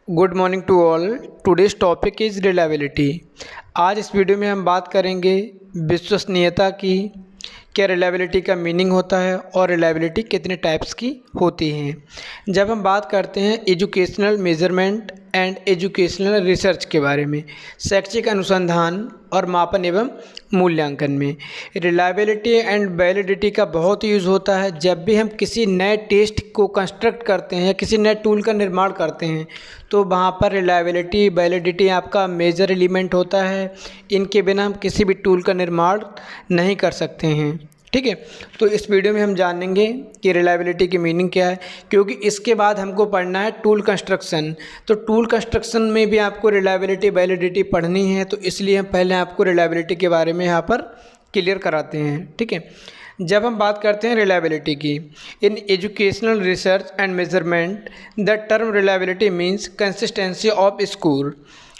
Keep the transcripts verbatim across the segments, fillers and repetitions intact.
Good morning to all. Today's topic is reliability. आज इस video में हम बात करेंगे विश्वसनीयता की, क्या रिलायबिलिटी का मीनिंग होता है और रिलायबिलिटी कितने टाइप्स की होती हैं। जब हम बात करते हैं educational measurement and educational research के बारे में, शैक्षिक अनुसंधान और मापन एवं मूल्यांकन में रिलायबिलिटी एंड वैलिडिटी का बहुत यूज़ होता है। जब भी हम किसी नए टेस्ट को कंस्ट्रक्ट करते हैं या किसी नए टूल का निर्माण करते हैं तो वहाँ पर रिलायबिलिटी वैलिडिटी आपका मेजर एलिमेंट होता है। इनके बिना हम किसी भी टूल का निर्माण नहीं कर सकते हैं। ठीक है, तो इस वीडियो में हम जानेंगे कि रिलायबिलिटी की मीनिंग क्या है, क्योंकि इसके बाद हमको पढ़ना है टूल कंस्ट्रक्शन। तो टूल कंस्ट्रक्शन में भी आपको रिलायबिलिटी वैलिडिटी पढ़नी है, तो इसलिए हम पहले आपको रिलायबिलिटी के बारे में यहाँ पर क्लियर कराते हैं। ठीक है, जब हम बात करते हैं रिलायबिलिटी की, in educational research and measurement the term reliability means consistency of score.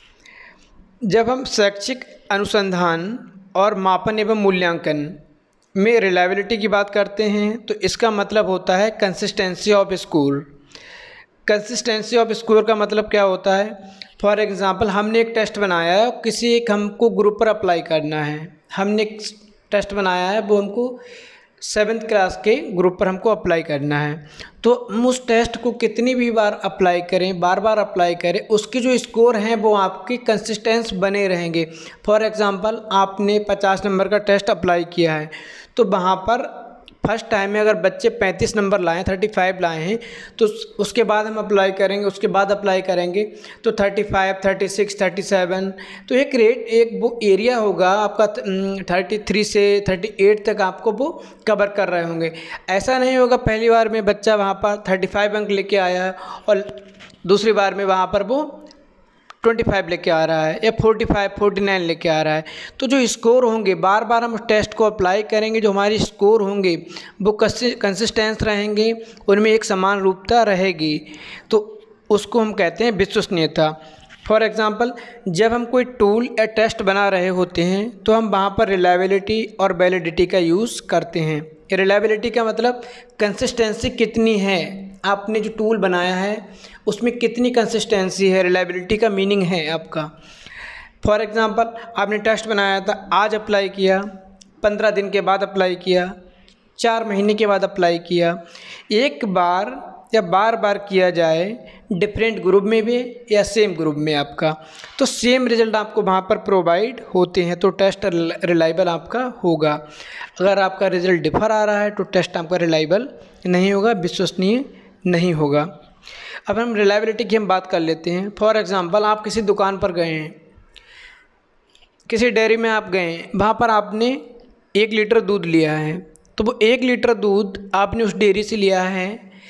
जब हम शैक्षिक अनुसंधान और मापन एवं मूल्यांकन में रिलायबिलिटी की बात करते हैं तो इसका मतलब होता है consistency of score. Consistency of score का मतलब क्या होता है? फॉर एग्ज़ाम्पल, हमने एक टेस्ट बनाया है, किसी एक हमको ग्रुप पर अप्लाई करना है। हमने एक टेस्ट बनाया है, वो हमको सेवन्थ क्लास के ग्रुप पर हमको अप्लाई करना है। तो हम उस टेस्ट को कितनी भी बार अप्लाई करें, बार बार अप्लाई करें, उसके जो स्कोर हैं वो आपके कंसिस्टेंस बने रहेंगे। फॉर एग्ज़ाम्पल, आपने पचास नंबर का टेस्ट अप्लाई किया है, तो वहाँ पर फर्स्ट टाइम में अगर बच्चे पैंतीस नंबर लाएँ, थर्टी फाइव लाए हैं, तो उसके बाद हम अप्लाई करेंगे, उसके बाद अप्लाई करेंगे तो thirty five, thirty six, thirty seven, तो एक रेट एक वो एरिया होगा आपका थर्टी थ्री से थर्टी एट तक आपको वो कवर कर रहे होंगे। ऐसा नहीं होगा पहली बार में बच्चा वहाँ पर थर्टी फाइव अंक लेके आया है और दूसरी बार में वहाँ पर वो ट्वेंटी फाइव लेके आ रहा है या फोर्टी फाइव, फोर्टी नाइन लेके आ रहा है। तो जो स्कोर होंगे, बार बार हम उस टेस्ट को अप्लाई करेंगे, जो हमारी स्कोर होंगे वो कंसिस्टेंस रहेंगे, उनमें एक समान रूपता रहेगी, तो उसको हम कहते हैं विश्वसनीयता। फॉर एग्ज़ाम्पल, जब हम कोई टूल या टेस्ट बना रहे होते हैं तो हम वहाँ पर रिलायबिलिटी और वैलिडिटी का यूज़ करते हैं। रिलायबिलिटी का मतलब कंसिस्टेंसी कितनी है, आपने जो टूल बनाया है उसमें कितनी कंसिस्टेंसी है, रिलायबिलिटी का मीनिंग है आपका। फॉर एग्ज़ाम्पल, आपने टेस्ट बनाया था, आज अप्लाई किया, पंद्रह दिन के बाद अप्लाई किया, चार महीने के बाद अप्लाई किया, एक बार या बार बार किया जाए डिफरेंट ग्रुप में भी या सेम ग्रुप में आपका, तो सेम रिज़ल्ट आपको वहाँ पर प्रोवाइड होते हैं, तो टेस्ट रिलायबल आपका होगा। अगर आपका रिज़ल्ट डिफर आ रहा है तो टेस्ट आपका रिलायबल नहीं होगा, विश्वसनीय नहीं होगा। अब हम रिलायबिलिटी की हम बात कर लेते हैं। फॉर एग्ज़ाम्पल, आप किसी दुकान पर गए हैं, किसी डेयरी में आप गए हैं, वहाँ पर आपने एक लीटर दूध लिया है, तो वो एक लीटर दूध आपने उस डेयरी से लिया है।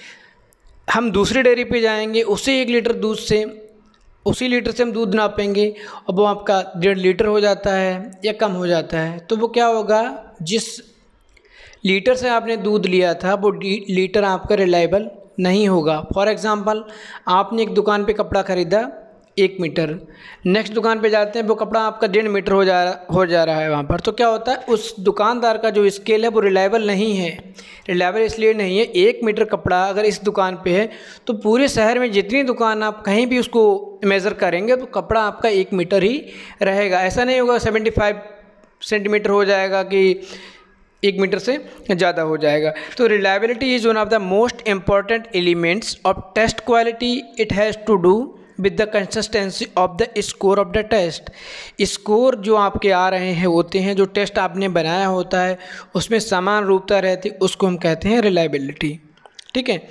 हम दूसरी डेयरी पे जाएंगे, उसी एक लीटर दूध से, उसी लीटर से हम दूध नापेंगे और वो आपका डेढ़ लीटर हो जाता है या कम हो जाता है, तो वो क्या होगा, जिस लीटर से आपने दूध लिया था वो लीटर आपका रिलायबल नहीं होगा। फॉर एग्ज़ाम्पल, आपने एक दुकान पे कपड़ा ख़रीदा एक मीटर, नेक्स्ट दुकान पे जाते हैं वो कपड़ा आपका डेढ़ मीटर हो जा हो जा रहा है वहाँ पर, तो क्या होता है, उस दुकानदार का जो स्केल है वो रिलायबल नहीं है। रिलायबल इसलिए नहीं है, एक मीटर कपड़ा अगर इस दुकान पे है तो पूरे शहर में जितनी दुकान आप कहीं भी उसको मेज़र करेंगे तो कपड़ा आपका एक मीटर ही रहेगा। ऐसा नहीं होगा सेवेंटी फाइव सेंटीमीटर हो जाएगा कि एक मीटर से ज़्यादा हो जाएगा। तो reliability is one of the most important elements of test quality. It has to do with the consistency of the score of the test. Score जो आपके आ रहे हैं होते हैं, जो टेस्ट आपने बनाया होता है उसमें समान रूपता रहती, उसको हम कहते हैं रिलायबिलिटी। ठीक है,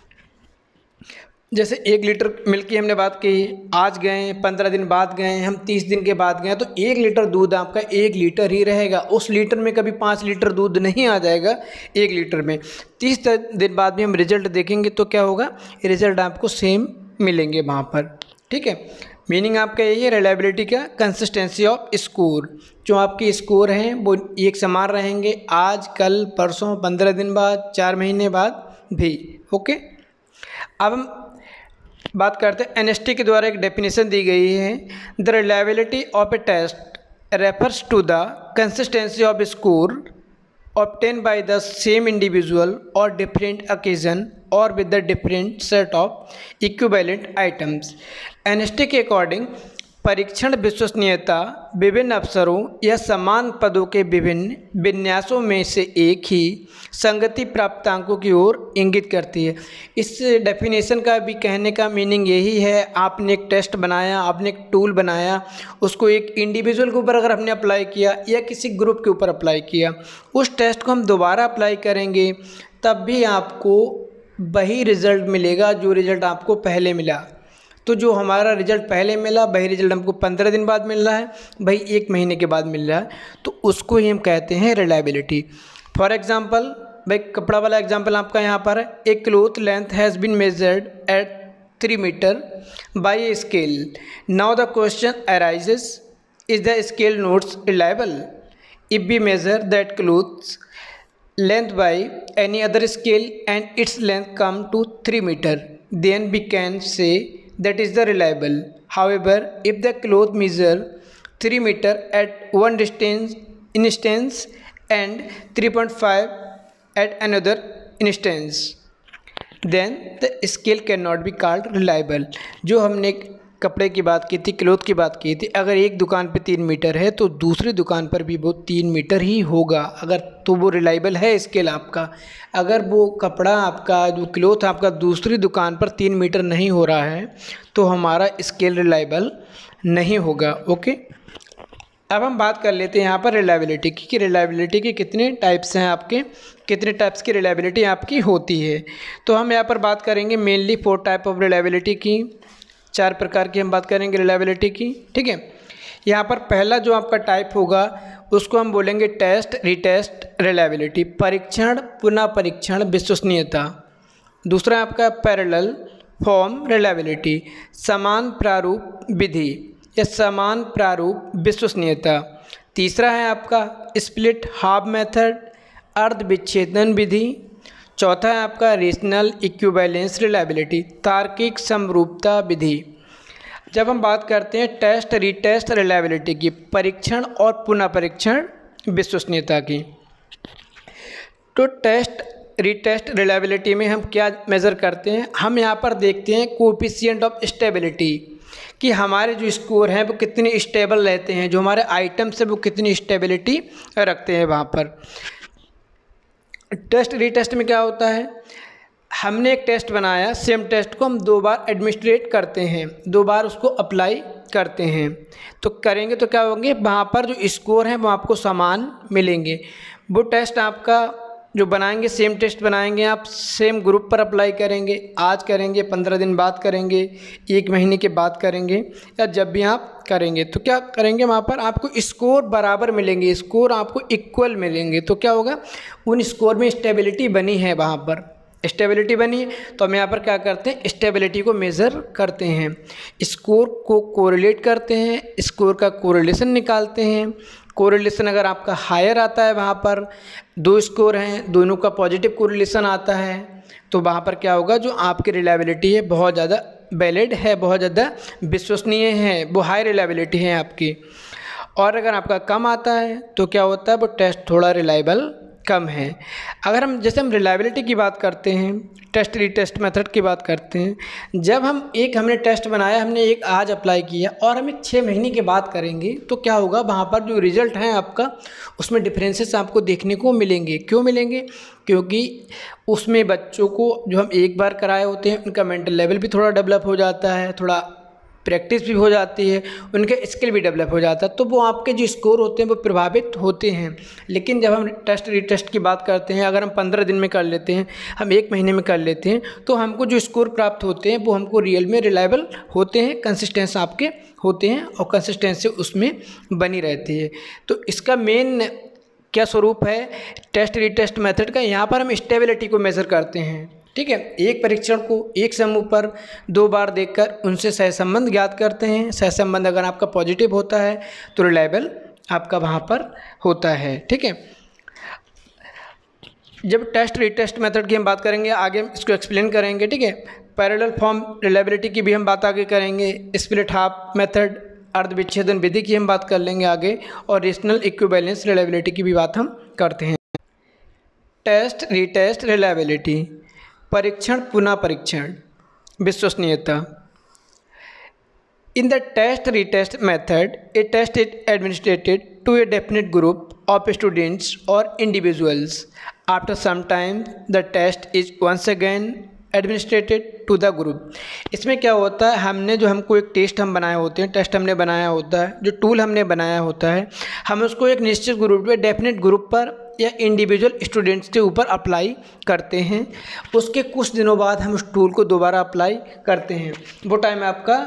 जैसे एक लीटर मिल्क की हमने बात की, आज गए, पंद्रह दिन बाद गए, हम तीस दिन के बाद गए, तो एक लीटर दूध आपका एक लीटर ही रहेगा। उस लीटर में कभी पाँच लीटर दूध नहीं आ जाएगा एक लीटर में। तीस दिन बाद भी हम रिज़ल्ट देखेंगे तो क्या होगा, रिज़ल्ट आपको सेम मिलेंगे वहाँ पर। ठीक है, मीनिंग आपका यही है रिलायबिलिटी का, कंसिस्टेंसी ऑफ स्कोर। जो आपके स्कोर हैं वो एक समान रहेंगे आज, कल, परसों, पंद्रह दिन बाद, चार महीने बाद भी। ओके, अब हम बात करते हैं, एन एस टी के द्वारा एक डेफिनेशन दी गई है, the reliability of a test refers to the consistency of score obtained by the same individual or different occasion or with the different set of equivalent items. NST के according परीक्षण विश्वसनीयता विभिन्न अवसरों या समान पदों के विभिन्न विन्यासों में से एक ही संगति प्राप्तांकों की ओर इंगित करती है। इस डेफिनेशन का भी कहने का मीनिंग यही है, आपने एक टेस्ट बनाया, आपने एक टूल बनाया, उसको एक इंडिविजुअल के ऊपर अगर हमने अप्लाई किया या किसी ग्रुप के ऊपर अप्लाई किया, उस टेस्ट को हम दोबारा अप्लाई करेंगे तब भी आपको वही रिज़ल्ट मिलेगा जो रिज़ल्ट आपको पहले मिला। तो जो हमारा रिज़ल्ट पहले मिला वही रिज़ल्ट हमको पंद्रह दिन बाद मिल रहा है, वही एक महीने के बाद मिल रहा है, तो उसको ही हम कहते हैं रिलायबिलिटी। फॉर एग्जांपल, भाई कपड़ा वाला एग्जांपल आपका यहाँ पर है, a cloth length has been measured at three metre by a scale. Now the question arises, is the scale notes reliable? If we measure that cloths length by any other scale and its length come to three meter, then we can say that is the reliable. However, if the cloth measure three meter at one distance instance and three point five at another instance, then the scale cannot be called reliable. जो हमने कपड़े की बात की थी, cloth की बात की थी, अगर एक दुकान पे तीन मीटर है तो दूसरी दुकान पर भी वो तीन मीटर ही होगा, अगर तो वो रिलायबल है स्केल आपका। अगर वो कपड़ा आपका, जो क्लोथ आपका दूसरी दुकान पर तीन मीटर नहीं हो रहा है तो हमारा स्केल रिलायबल नहीं होगा। ओके, अब हम बात कर लेते हैं यहाँ पर रिलायबिलिटी की कि रिलायबिलिटी के कितने टाइप्स हैं, आपके कितने टाइप्स की रिलायबिलिटी आपकी होती है। तो हम यहाँ पर बात करेंगे mainly four type of reliability की, चार प्रकार की हम बात करेंगे रिलायबिलिटी की। ठीक है, यहाँ पर पहला जो आपका टाइप होगा उसको हम बोलेंगे टेस्ट रीटेस्ट रिलायबिलिटी, परीक्षण पुनः परीक्षण विश्वसनीयता। दूसरा आपका पैरेलल फॉर्म रिलायबिलिटी, समान प्रारूप विधि या समान प्रारूप विश्वसनीयता। तीसरा है आपका स्प्लिट हाफ मेथड, अर्ध विच्छेदन विधि। चौथा है आपका रीजनल इक्विवेलेंस रिलायबिलिटी, तार्किक समरूपता विधि। जब हम बात करते हैं टेस्ट रीटेस्ट रिलायबिलिटी की, परीक्षण और पुनः परीक्षण विश्वसनीयता की, तो टेस्ट रीटेस्ट रिलायबिलिटी में हम क्या मेज़र करते हैं, हम यहाँ पर देखते हैं कोएफिशिएंट ऑफ स्टेबिलिटी कि हमारे जो स्कोर हैं वो कितने स्टेबल रहते हैं, जो हमारे आइटम्स हैं वो कितनी स्टेबिलिटी रखते हैं वहाँ पर। टेस्ट रीटेस्ट में क्या होता है, हमने एक टेस्ट बनाया, सेम टेस्ट को हम दो बार एडमिनिस्ट्रेट करते हैं, दो बार उसको अप्लाई करते हैं, तो करेंगे तो क्या होंगे, वहाँ पर जो स्कोर हैं वो आपको समान मिलेंगे। वो टेस्ट आपका जो बनाएंगे, सेम टेस्ट बनाएंगे, आप सेम ग्रुप पर अप्लाई करेंगे, आज करेंगे, पंद्रह दिन बाद करेंगे, एक महीने के बाद करेंगे, या जब भी आप करेंगे तो क्या करेंगे, वहाँ पर आपको स्कोर बराबर मिलेंगे, स्कोर आपको इक्वल मिलेंगे। तो क्या होगा, उन स्कोर में स्टेबिलिटी बनी है, वहाँ पर स्टेबिलिटी बनी है, तो हम यहाँ पर क्या करते हैं, स्टेबिलिटी को मेज़र करते हैं, स्कोर को कोरिलेट करते हैं, स्कोर का कोरिलेशन निकालते हैं। कोरिलेशन अगर आपका हायर आता है, वहाँ पर दो स्कोर हैं, दोनों का पॉजिटिव कोरिलेशन आता है, तो वहाँ पर क्या होगा, जो आपकी रिलायबिलिटी है बहुत ज़्यादा वैलिड है, बहुत ज़्यादा विश्वसनीय है, वो हाई रिलायबिलिटी है आपकी। और अगर आपका कम आता है तो क्या होता है, वो टेस्ट थोड़ा रिलायबल कम है। अगर हम जैसे हम रिलायबिलिटी की बात करते हैं, टेस्ट रीटेस्ट मेथड की बात करते हैं, जब हम एक हमने टेस्ट बनाया, हमने एक आज अप्लाई किया और हम एक छः महीने के बाद करेंगे तो क्या होगा, वहाँ पर जो रिज़ल्ट है आपका उसमें डिफरेंसेस आपको देखने को मिलेंगे। क्यों मिलेंगे, क्योंकि उसमें बच्चों को जो हम एक बार कराए होते हैं उनका मेंटल लेवल भी थोड़ा डेवलप हो जाता है, थोड़ा प्रैक्टिस भी हो जाती है, उनके स्किल भी डेवलप हो जाता है, तो वो आपके जो स्कोर होते हैं वो प्रभावित होते हैं। लेकिन जब हम टेस्ट रीटेस्ट की बात करते हैं, अगर हम पंद्रह दिन में कर लेते हैं, हम एक महीने में कर लेते हैं, तो हमको जो स्कोर प्राप्त होते हैं वो हमको रियल में रिलायबल होते हैं, कंसिस्टेंस आपके होते हैं और कंसिस्टेंसी उसमें बनी रहती है। तो इसका मेन क्या स्वरूप है टेस्ट रीटेस्ट मेथड का, यहाँ पर हम स्टेबिलिटी को मेज़र करते हैं। ठीक है, एक परीक्षण को एक समूह पर दो बार देखकर उनसे सहसंबंध ज्ञात करते हैं। सहसंबंध अगर आपका पॉजिटिव होता है तो रिलायबल आपका वहाँ पर होता है। ठीक है, जब टेस्ट रीटेस्ट मेथड की हम बात करेंगे, आगे इसको एक्सप्लेन करेंगे। ठीक है, पैरेलल फॉर्म रिलायबिलिटी की भी हम बात आगे करेंगे, स्प्लिट हाफ मेथड अर्ध विच्छेदन विधि की हम बात कर लेंगे आगे, और रीजनल इक्विवेलेंस रिलायबिलिटी की भी बात हम करते हैं। टेस्ट, रीटेस्ट, रिलायबिलिटी, परीक्षण, पुनः परीक्षण, विश्वसनीयता। In the test retest method, a test is administered to a definite group of students or individuals. After some time, the test is once again administrated to the group. इसमें क्या होता है, हमने जो हमको एक टेस्ट हम बनाए होते हैं, टेस्ट हमने बनाया होता है, जो टूल हमने बनाया होता है, हम उसको एक निश्चित ग्रुप में, डेफिनेट ग्रुप पर या इंडिविजुअल स्टूडेंट्स के ऊपर अप्लाई करते हैं। उसके कुछ दिनों बाद हम उस टूल को दोबारा अप्लाई करते हैं। वो टाइम आपका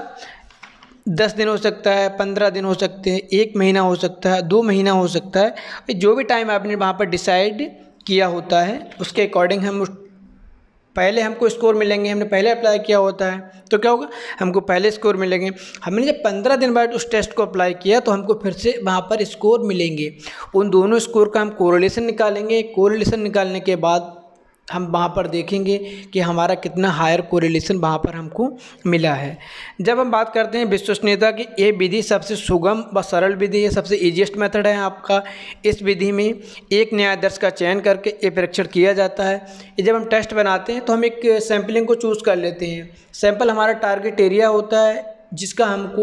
दस दिन हो सकता है, पंद्रह दिन हो सकते हैं, एक महीना हो सकता है, दो महीना हो सकता है। जो भी टाइम आपने वहाँ पर डिसाइड किया होता है उसके अकॉर्डिंग हम उस पहले हमको स्कोर मिलेंगे। हमने पहले अप्लाई किया होता है तो क्या होगा, हमको पहले स्कोर मिलेंगे। हमने जब पंद्रह दिन बाद उस टेस्ट को अप्लाई किया तो हमको फिर से वहाँ पर स्कोर मिलेंगे। उन दोनों स्कोर का हम कोरिलेशन निकालेंगे। कोरिलेशन निकालने के बाद हम वहाँ पर देखेंगे कि हमारा कितना हायर कोरिलेशन वहाँ पर हमको मिला है। जब हम बात करते हैं विश्वसनीयता की, ये विधि सबसे सुगम व सरल विधि है, सबसे ईजीएस्ट मेथड है आपका। इस विधि में एक न्यायाधीश का चयन करके ये परीक्षण किया जाता है। ये जब हम टेस्ट बनाते हैं तो हम एक सैम्पलिंग को चूज़ कर लेते हैं। सैंपल हमारा टारगेट एरिया होता है जिसका हमको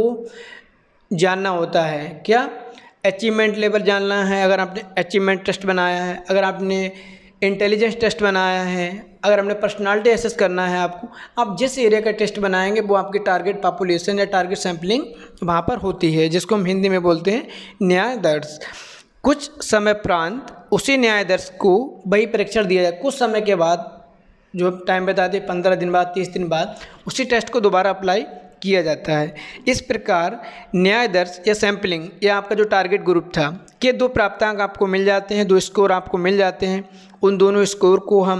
जानना होता है। क्या अचीवमेंट लेवल जानना है, अगर आपने अचीवमेंट टेस्ट बनाया है, अगर आपने इंटेलिजेंस टेस्ट बनाया है, अगर हमने पर्सनालिटी एसेस करना है आपको, आप जिस एरिया का टेस्ट बनाएंगे वो आपकी टारगेट पॉपुलेशन या टारगेट सैम्पलिंग वहाँ पर होती है, जिसको हम हिंदी में बोलते हैं न्याय दर्श। कुछ समय प्रांत उसी न्याय दर्श को वही परीक्षण दिया जाए। कुछ समय के बाद, जो टाइम बताते हैं पंद्रह दिन बाद, तीस दिन बाद, उसी टेस्ट को दोबारा अप्लाई किया जाता है। इस प्रकार न्याय दर्श या सैम्पलिंग या आपका जो टारगेट ग्रुप था के दो प्राप्तांक आपको मिल जाते हैं, दो स्कोर आपको मिल जाते हैं। उन दोनों स्कोर को हम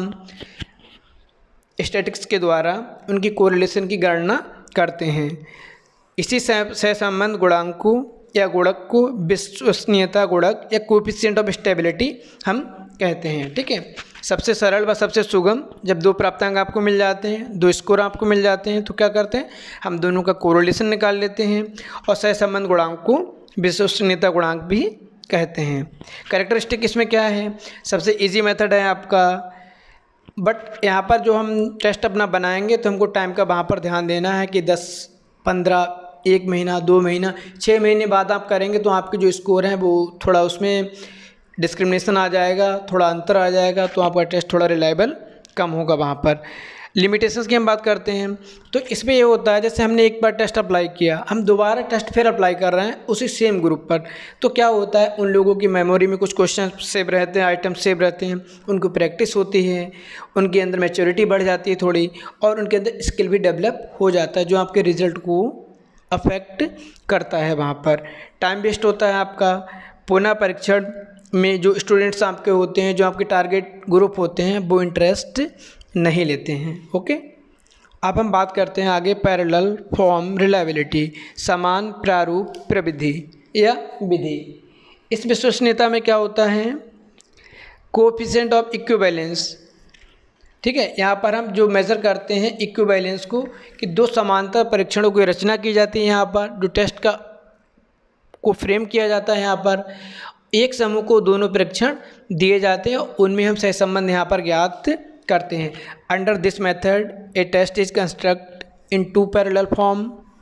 स्टैटिस्टिक्स के द्वारा उनकी कोरिलेशन की गणना करते हैं। इसी सहसंबंध गुणांक को या गुणक को विश्वसनीयता गुणक या कोएफिशिएंट ऑफ स्टेबिलिटी हम कहते हैं। ठीक है, सबसे सरल व सबसे सुगम, जब दो प्राप्तांक आपको मिल जाते हैं, दो स्कोर आपको मिल जाते हैं तो क्या करते हैं, हम दोनों का कोरिलेशन निकाल लेते हैं और सहसंबंध गुणांक को विश्वसनीयता गुणांक भी कहते हैं। कैरेक्टरिस्टिक इसमें क्या है, सबसे इजी मेथड है आपका, बट यहाँ पर जो हम टेस्ट अपना बनाएंगे तो हमको टाइम का वहाँ पर ध्यान देना है कि दस पंद्रह एक महीना, दो महीना, छः महीने बाद आप करेंगे तो आपके जो स्कोर हैं वो थोड़ा उसमें डिस्क्रिमिनेशन आ जाएगा, थोड़ा अंतर आ जाएगा, तो आपका टेस्ट थोड़ा रिलायबल कम होगा। वहाँ पर लिमिटेशंस की हम बात करते हैं तो इसमें ये होता है, जैसे हमने एक बार टेस्ट अप्लाई किया, हम दोबारा टेस्ट फिर अप्लाई कर रहे हैं उसी सेम ग्रुप पर, तो क्या होता है, उन लोगों की मेमोरी में कुछ क्वेश्चन सेव रहते हैं, आइटम सेव रहते हैं, उनको प्रैक्टिस होती है, उनके अंदर मैच्योरिटी बढ़ जाती है थोड़ी, और उनके अंदर स्किल भी डेवलप हो जाता है, जो आपके रिजल्ट को अफेक्ट करता है। वहाँ पर टाइम वेस्ट होता है आपका। पुनः परीक्षण में जो स्टूडेंट्स आपके होते हैं, जो आपके टारगेट ग्रुप होते हैं, वो इंटरेस्ट नहीं लेते हैं। ओके, अब हम बात करते हैं आगे पैरेलल फॉर्म रिलायबिलिटी, समान प्रारूप प्रविधि या विधि। इस विश्वसनीयता में क्या होता है, कोएफिशिएंट ऑफ इक्विवेलेंस। ठीक है, यहाँ पर हम जो मेज़र करते हैं इक्विवेलेंस को, कि दो समांतर परीक्षणों की रचना की जाती है। यहाँ पर जो टेस्ट का को फ्रेम किया जाता है, यहाँ पर एक समूह को दोनों परीक्षण दिए जाते हैं, उनमें हम सहसंबंध यहाँ पर ज्ञात करते हैं। Under this method a test is construct in two parallel form.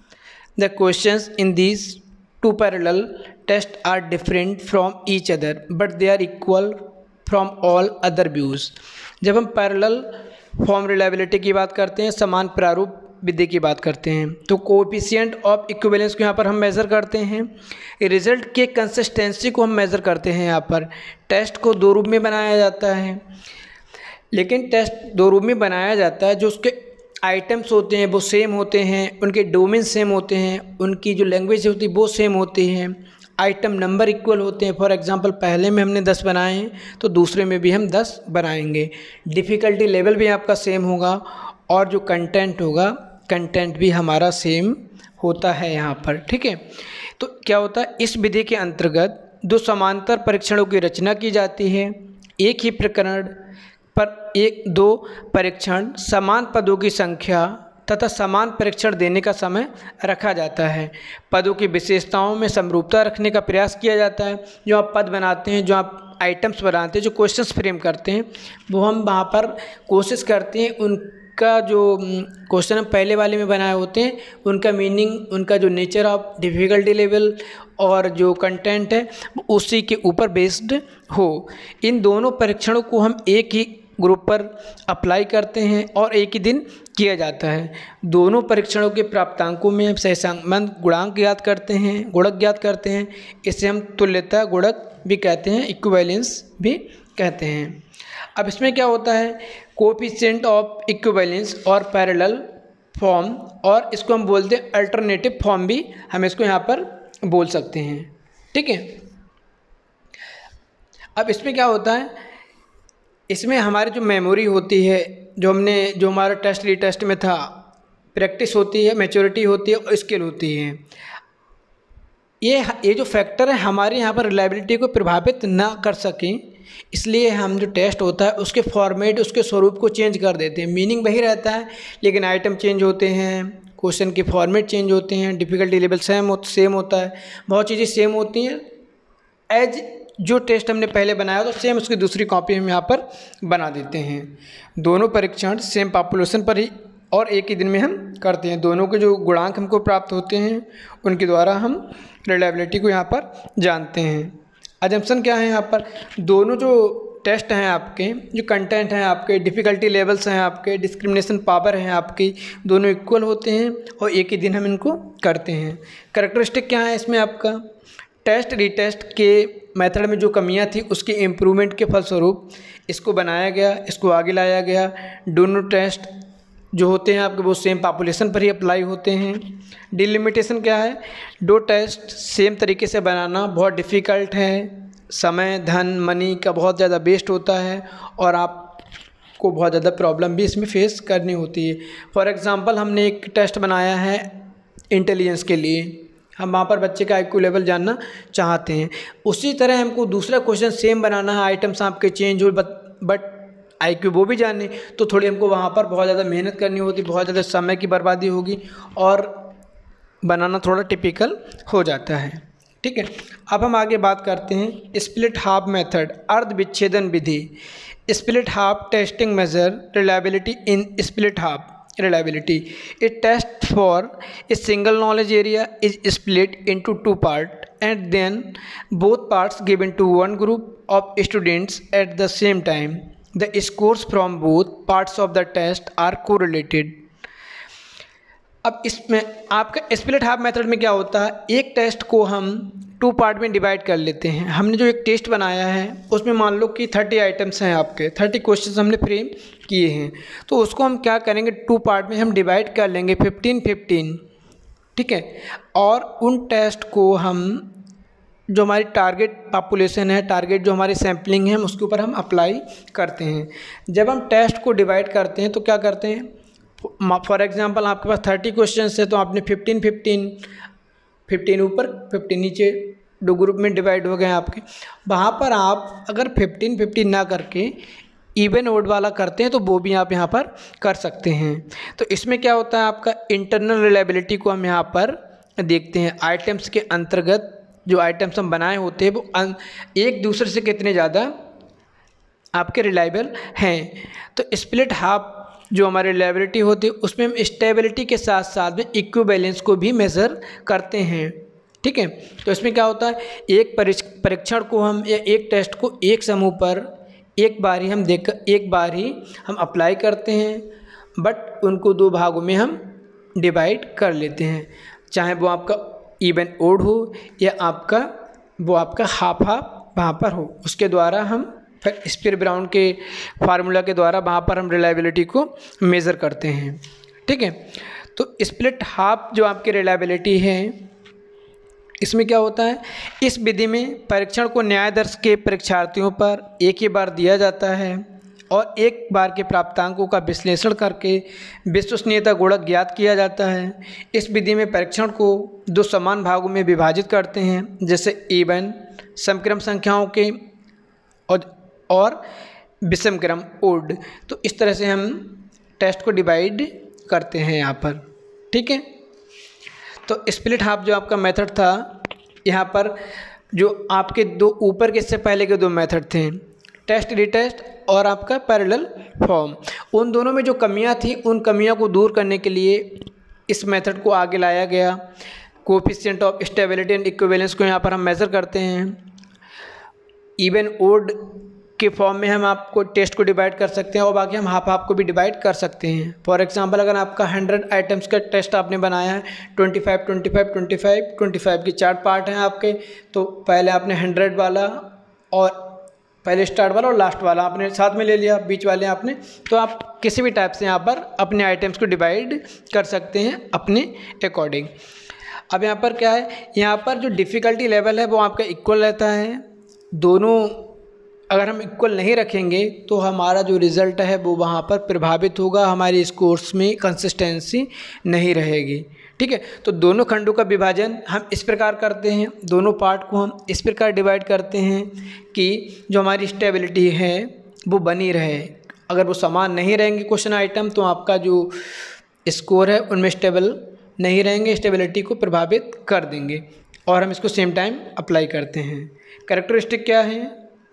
The questions in this two parallel test are different from each other but they are equal from all other views. जब हम parallel form reliability की बात करते हैं, समान प्रारूप विधि की बात करते हैं, तो कोएफिशिएंट ऑफ इक्विवेलेंस को यहाँ पर हम मेज़र करते हैं। रिजल्ट के कंसिस्टेंसी को हम मेज़र करते हैं। यहाँ पर टेस्ट को दो रूप में बनाया जाता है, लेकिन टेस्ट दो रूप में बनाया जाता है, जो उसके आइटम्स होते हैं वो सेम होते हैं, उनके डोमेन सेम होते हैं, उनकी जो लैंग्वेज होती है वो सेम होती है, आइटम नंबर इक्वल होते हैं। फॉर एग्जांपल पहले में हमने दस बनाए हैं तो दूसरे में भी हम दस बनाएंगे। डिफ़िकल्टी लेवल भी आपका सेम होगा और जो कंटेंट होगा, कंटेंट भी हमारा सेम होता है यहाँ पर। ठीक है, तो क्या होता है, इस विधि के अंतर्गत दो समांतर परीक्षणों की रचना की जाती है। एक ही प्रकरण पर एक दो परीक्षण समान पदों की संख्या तथा समान परीक्षण देने का समय रखा जाता है। पदों की विशेषताओं में समरूपता रखने का प्रयास किया जाता है। जो आप पद बनाते हैं, जो आप आइटम्स बनाते हैं, जो क्वेश्चंस फ्रेम करते हैं, वो हम वहाँ पर कोशिश करते हैं उनका जो क्वेश्चन हम पहले वाले में बनाए होते हैं उनका मीनिंग, उनका जो नेचर ऑफ डिफ़िकल्टी लेवल और जो कंटेंट है उसी के ऊपर बेस्ड हो। इन दोनों परीक्षणों को हम एक ही ग्रुप पर अप्लाई करते हैं और एक ही दिन किया जाता है। दोनों परीक्षणों के प्राप्तांकों में हम सहसंबंध गुणांक ज्ञात करते हैं, गुणक ज्ञात करते हैं। इसे हम तुल्यता गुणक भी कहते हैं, इक्विवेलेंस भी कहते हैं। अब इसमें क्या होता है, कोएफिशिएंट ऑफ इक्विवेलेंस और पैरेलल फॉर्म, और इसको हम बोलते हैं अल्टरनेटिव फॉर्म भी हम इसको यहाँ पर बोल सकते हैं। ठीक है। अब इसमें क्या होता है, इसमें हमारी जो मेमोरी होती है, जो हमने जो हमारा टेस्ट री टेस्ट में था, प्रैक्टिस होती है, मैच्योरिटी होती है और स्किल होती है। ये ये जो फैक्टर है हमारे यहाँ पर रिलायबिलिटी को प्रभावित ना कर सकें, इसलिए हम जो टेस्ट होता है उसके फॉर्मेट, उसके स्वरूप को चेंज कर देते हैं। मीनिंग वही रहता है लेकिन आइटम चेंज होते हैं, क्वेश्चन के फॉर्मेट चेंज होते हैं, डिफ़िकल्टी लेवल सेम हो सेम होता है, बहुत चीज़ें सेम होती हैं। एज जो टेस्ट हमने पहले बनाया तो सेम उसकी दूसरी कॉपी हम यहाँ पर बना देते हैं। दोनों परीक्षण सेम पॉपुलेशन पर ही और एक ही दिन में हम करते हैं। दोनों के जो गुणांक हमको प्राप्त होते हैं उनके द्वारा हम रिलायबिलिटी को यहाँ पर जानते हैं। अजम्पशन क्या है यहाँ पर, दोनों जो टेस्ट हैं आपके, जो कंटेंट हैं आपके, डिफ़िकल्टी लेवल्स हैं आपके, डिस्क्रिमिनेशन पावर हैं आपकी, दोनों इक्वल होते हैं और एक ही दिन हम इनको करते हैं। कैरेक्टरिस्टिक क्या है इसमें आपका, टेस्ट रीटेस्ट के मेथड में जो कमियां थी उसके इम्प्रूवमेंट के फलस्वरूप इसको बनाया गया, इसको आगे लाया गया। दोनों टेस्ट जो होते हैं आपके वो सेम पॉपुलेशन पर ही अप्लाई होते हैं। डिलिमिटेशन क्या है, दो टेस्ट सेम तरीके से बनाना बहुत डिफ़िकल्ट है, समय धन मनी का बहुत ज़्यादा वेस्ट होता है और आपको बहुत ज़्यादा प्रॉब्लम भी इसमें फेस करनी होती है। फॉर एग्ज़ाम्पल हमने एक टेस्ट बनाया है इंटेलिजेंस के लिए, हम वहाँ पर बच्चे का आई क्यू लेवल जानना चाहते हैं। उसी तरह हमको दूसरा क्वेश्चन सेम बनाना है, आइटम्स आपके चेंज हो बट आई क्यू वो भी जानने, तो थोड़ी हमको वहाँ पर बहुत ज़्यादा मेहनत करनी होती, बहुत ज़्यादा समय की बर्बादी होगी और बनाना थोड़ा टिपिकल हो जाता है। ठीक है। अब हम आगे बात करते हैं स्प्लिट हाफ मेथड, अर्ध विच्छेदन विधि। Split half testing measure reliability in split half reliability. A test for a single knowledge area is split into two parts and then both parts given to one group of students at the same time. The scores from both parts of the test are correlated. अब इसमें आपका split half method में क्या होता है, एक test को हम टू पार्ट में डिवाइड कर लेते हैं। हमने जो एक टेस्ट बनाया है उसमें मान लो कि थर्टी आइटम्स हैं, आपके थर्टी क्वेश्चंस हमने फ्रेम किए हैं, तो उसको हम क्या करेंगे, टू पार्ट में हम डिवाइड कर लेंगे फिफ्टीन फिफ्टीन। ठीक है। और उन टेस्ट को हम जो हमारी टारगेट पॉपुलेशन है, टारगेट जो हमारी सैम्पलिंग है, उसके ऊपर हम अप्लाई करते हैं। जब हम टेस्ट को डिवाइड करते हैं तो क्या करते हैं, फॉर एग्जांपल आपके पास थर्टी क्वेश्चन है तो आपने फिफ्टीन फिफ्टीन फिफ्टीन ऊपर फिफ्टीन नीचे दो ग्रुप में डिवाइड हो गए हैं आपके। वहाँ पर आप अगर फिफ्टीन फिफ्टीन ना करके इवन ओड वाला करते हैं तो वो भी आप यहाँ पर कर सकते हैं। तो इसमें क्या होता है, आपका इंटरनल रिलायबिलिटी को हम यहाँ पर देखते हैं। आइटम्स के अंतर्गत जो आइटम्स हम बनाए होते हैं वो एक दूसरे से कितने ज़्यादा आपके रिलायबल हैं। तो स्प्लिट हाफ जो हमारी रिलायबिलिटी होती है उसमें हम स्टेबिलिटी के साथ साथ में इक्विवेलेंस को भी मेज़र करते हैं। ठीक है। तो इसमें क्या होता है, एक परीक्षण को हम या एक टेस्ट को एक समूह पर एक बार ही हम देख एक बार ही हम अप्लाई करते हैं, बट उनको दो भागों में हम डिवाइड कर लेते हैं, चाहे वो आपका इवन ओड हो या आपका वो आपका हाफ हाफ वहाँ पर हो। उसके द्वारा हम फिर स्पियर ब्राउन के फार्मूला के द्वारा वहाँ पर हम रिलायबिलिटी को मेज़र करते हैं। ठीक है। तो स्प्लिट हाफ जो आपकी रिलायबिलिटी है, इसमें क्या होता है, इस विधि में परीक्षण को न्यायाधीश के परीक्षार्थियों पर एक ही बार दिया जाता है और एक बार के प्राप्तांकों का विश्लेषण करके विश्वसनीयता गुणक ज्ञात किया जाता है। इस विधि में परीक्षण को दो समान भागों में विभाजित करते हैं, जैसे इवन समक्रम संख्याओं के और और विषम क्रम ओड। तो इस तरह से हम टेस्ट को डिवाइड करते हैं यहाँ पर। ठीक है, तो स्प्लिट हाफ जो आपका मेथड था, यहाँ पर जो आपके दो ऊपर के इससे पहले के दो मेथड थे, टेस्ट रिटेस्ट और आपका पैरेलल फॉर्म, उन दोनों में जो कमियां थी उन कमियों को दूर करने के लिए इस मेथड को आगे लाया गया। Coefficient of stability and equivalence को यहाँ पर हम मेज़र करते हैं। इवन ओड के फॉर्म में हम आपको टेस्ट को डिवाइड कर सकते हैं और बाकी हम हाफ हाफ को भी डिवाइड कर सकते हैं। फॉर एग्जांपल, अगर आपका हंड्रेड आइटम्स का टेस्ट आपने बनाया है, twenty five twenty five twenty five twenty five के चार पार्ट हैं आपके, तो पहले आपने हंड्रेड वाला और पहले स्टार्ट वाला और लास्ट वाला आपने साथ में ले लिया, बीच वाले आपने, तो आप किसी भी टाइप से यहाँ पर अपने आइटम्स को डिवाइड कर सकते हैं अपने अकॉर्डिंग। अब यहाँ पर क्या है, यहाँ पर जो डिफ़िकल्टी लेवल है वो आपका इक्वल रहता है। दोनों अगर हम इक्वल नहीं रखेंगे तो हमारा जो रिज़ल्ट है वो वहाँ पर प्रभावित होगा, हमारी स्कोर्स में कंसिस्टेंसी नहीं रहेगी। ठीक है, तो दोनों खंडों का विभाजन हम इस प्रकार करते हैं, दोनों पार्ट को हम इस प्रकार डिवाइड करते हैं कि जो हमारी स्टेबिलिटी है वो बनी रहे। अगर वो समान नहीं रहेंगे क्वेश्चन आइटम तो आपका जो स्कोर है उनमें स्टेबल नहीं रहेंगे, स्टेबिलिटी को प्रभावित कर देंगे। और हम इसको सेम टाइम अप्लाई करते हैं। कैरेक्टरिस्टिक क्या है,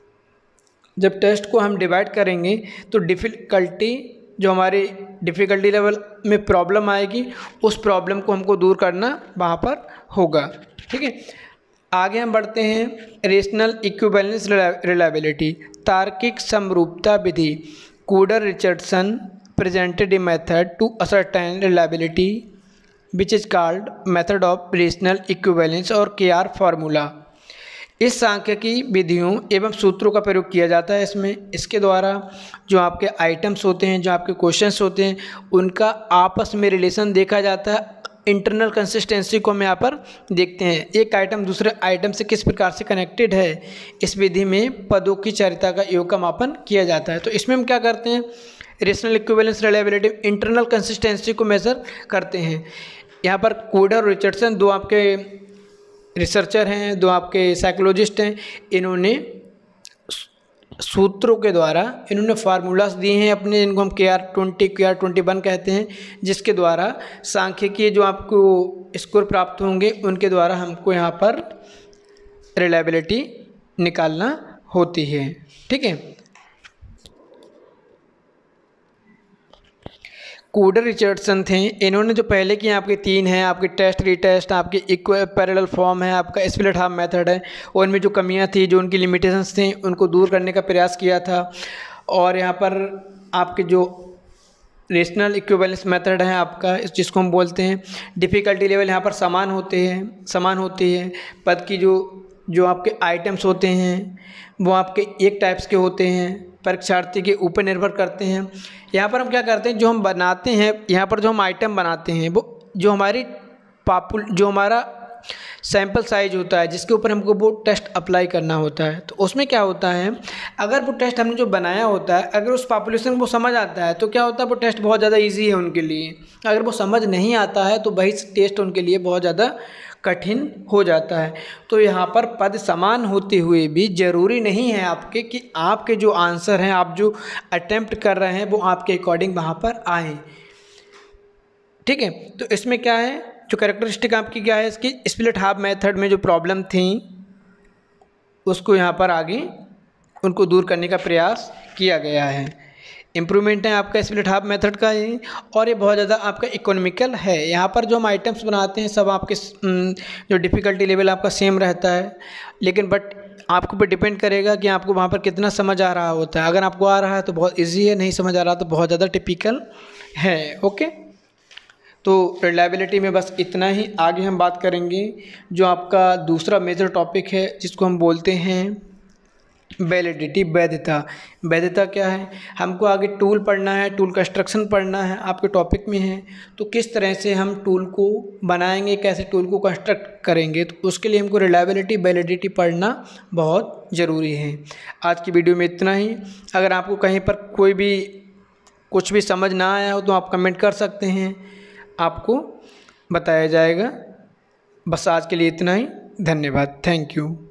जब टेस्ट को हम डिवाइड करेंगे तो डिफ़िकल्टी, जो हमारे डिफ़िकल्टी लेवल में प्रॉब्लम आएगी उस प्रॉब्लम को हमको दूर करना वहाँ पर होगा। ठीक है, आगे हम बढ़ते हैं। रेशनल इक्विवेलेंस रिलायबिलिटी, तार्किक समरूपता विधि। Kuder Richardson presented a method to ascertain reliability which is called method of rational equivalence और के आर फार्मूला। इस सांख्यिकी विधियों एवं सूत्रों का प्रयोग किया जाता है इसमें। इसके द्वारा जो आपके आइटम्स होते हैं, जो आपके क्वेश्चंस होते हैं, उनका आपस में रिलेशन देखा जाता है। इंटरनल कंसिस्टेंसी को हम यहाँ पर देखते हैं, एक आइटम दूसरे आइटम से किस प्रकार से कनेक्टेड है। इस विधि में पदों की चारिता का योग का मापन किया जाता है। तो इसमें हम क्या करते हैं, rational equivalence reliability internal consistency को मेज़र करते हैं। यहाँ पर कूडर और रिचर्डसन दो आपके रिसर्चर हैं, दो आपके साइकोलॉजिस्ट हैं, इन्होंने सूत्रों के द्वारा इन्होंने फार्मूलाज दिए हैं अपने, जिनको हम K R twenty K R twenty one कहते हैं, जिसके द्वारा सांख्यिकीय जो आपको स्कोर प्राप्त होंगे उनके द्वारा हमको यहाँ पर रिलायबिलिटी निकालना होती है। ठीक है, कूडर रिचर्डसन थे, इन्होंने जो पहले की आपके तीन हैं, आपके टेस्ट रीटेस्ट, आपके इक्वल पैरेलल फॉर्म है, आपका स्प्लिट हाफ मेथड है, और इनमें जो कमियां थी, जो उनकी लिमिटेशंस थी, उनको दूर करने का प्रयास किया था। और यहाँ पर आपके जो रेशनल इक्विवेलेंस मेथड है आपका, जिसको हम बोलते हैं, डिफ़िकल्टी लेवल यहाँ पर समान होते हैं समान होती है। पद की जो जो आपके आइटम्स होते हैं वो आपके एक टाइप्स के होते हैं, परीक्षार्थी के ऊपर निर्भर करते हैं। यहाँ पर हम क्या करते हैं, जो हम बनाते हैं, यहाँ पर जो हम आइटम बनाते हैं वो जो हमारी पापुल जो हमारा सैंपल साइज होता है, जिसके ऊपर हमको वो टेस्ट अप्लाई करना होता है। तो उसमें क्या होता है, अगर वो टेस्ट हमने जो बनाया होता है, अगर उस पॉपुलेशन को समझ आता है तो क्या होता है, वो टेस्ट बहुत ज़्यादा ईजी है उनके लिए। अगर वो समझ नहीं आता है तो वही टेस्ट उनके लिए बहुत ज़्यादा कठिन हो जाता है। तो यहाँ पर पद समान होते हुए भी ज़रूरी नहीं है आपके कि आपके जो आंसर हैं, आप जो अटेम्प्ट कर रहे हैं, वो आपके अकॉर्डिंग वहाँ पर आए। ठीक है, तो इसमें क्या है, जो कैरेक्टरिस्टिक आपकी क्या है, इसकी स्प्लिट हाफ मेथड में जो प्रॉब्लम थी उसको यहाँ पर आगे उनको दूर करने का प्रयास किया गया है। इम्प्रूवमेंट है आपका स्प्लिट हाफ मेथड का ये, और ये बहुत ज़्यादा आपका इकोनॉमिकल है। यहाँ पर जो हम आइटम्स बनाते हैं सब आपके जो डिफ़िकल्टी लेवल आपका सेम रहता है, लेकिन बट आपके ऊपर डिपेंड करेगा कि आपको वहाँ पर कितना समझ आ रहा होता है। अगर आपको आ रहा है तो बहुत ईजी है, नहीं समझ आ रहा तो बहुत ज़्यादा टिपिकल है। ओके, तो रिलायबिलिटी में बस इतना ही। आगे हम बात करेंगे जो आपका दूसरा मेजर टॉपिक है, जिसको हम बोलते हैं वैलिडिटी, वैधता। वैधता क्या है, हमको आगे टूल पढ़ना है, टूल कंस्ट्रक्शन पढ़ना है, आपके टॉपिक में है। तो किस तरह से हम टूल को बनाएंगे, कैसे टूल को कंस्ट्रक्ट करेंगे, तो उसके लिए हमको रिलायबिलिटी, वैलिडिटी पढ़ना बहुत ज़रूरी है। आज की वीडियो में इतना ही। अगर आपको कहीं पर कोई भी कुछ भी समझ ना आया हो तो आप कमेंट कर सकते हैं, आपको बताया जाएगा। बस आज के लिए इतना ही। धन्यवाद, थैंक यू।